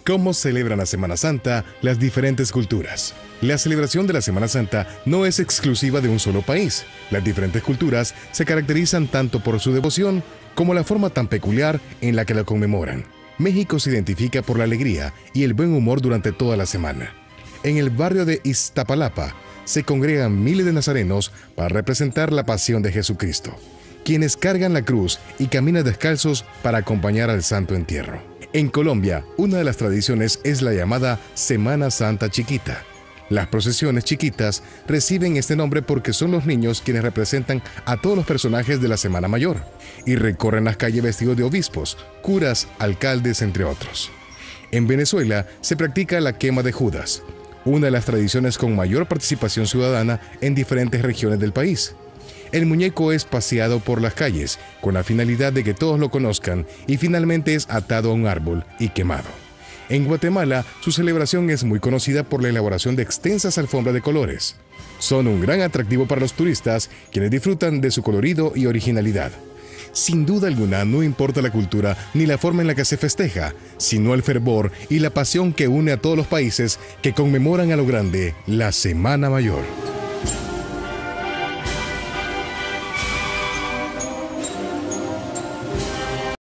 ¿Cómo celebran la Semana Santa las diferentes culturas? La celebración de la Semana Santa no es exclusiva de un solo país. Las diferentes culturas se caracterizan tanto por su devoción como la forma tan peculiar en la que la conmemoran. México se identifica por la alegría y el buen humor durante toda la semana. En el barrio de Iztapalapa se congregan miles de nazarenos para representar la pasión de Jesucristo, quienes cargan la cruz y caminan descalzos para acompañar al Santo Entierro. En Colombia, una de las tradiciones es la llamada Semana Santa Chiquita. Las procesiones chiquitas reciben este nombre porque son los niños quienes representan a todos los personajes de la Semana Mayor y recorren las calles vestidos de obispos, curas, alcaldes, entre otros. En Venezuela se practica la quema de Judas, una de las tradiciones con mayor participación ciudadana en diferentes regiones del país. El muñeco es paseado por las calles con la finalidad de que todos lo conozcan y finalmente es atado a un árbol y quemado. En Guatemala, su celebración es muy conocida por la elaboración de extensas alfombras de colores. Son un gran atractivo para los turistas, quienes disfrutan de su colorido y originalidad. Sin duda alguna, no importa la cultura ni la forma en la que se festeja, sino el fervor y la pasión que une a todos los países que conmemoran a lo grande la Semana Mayor.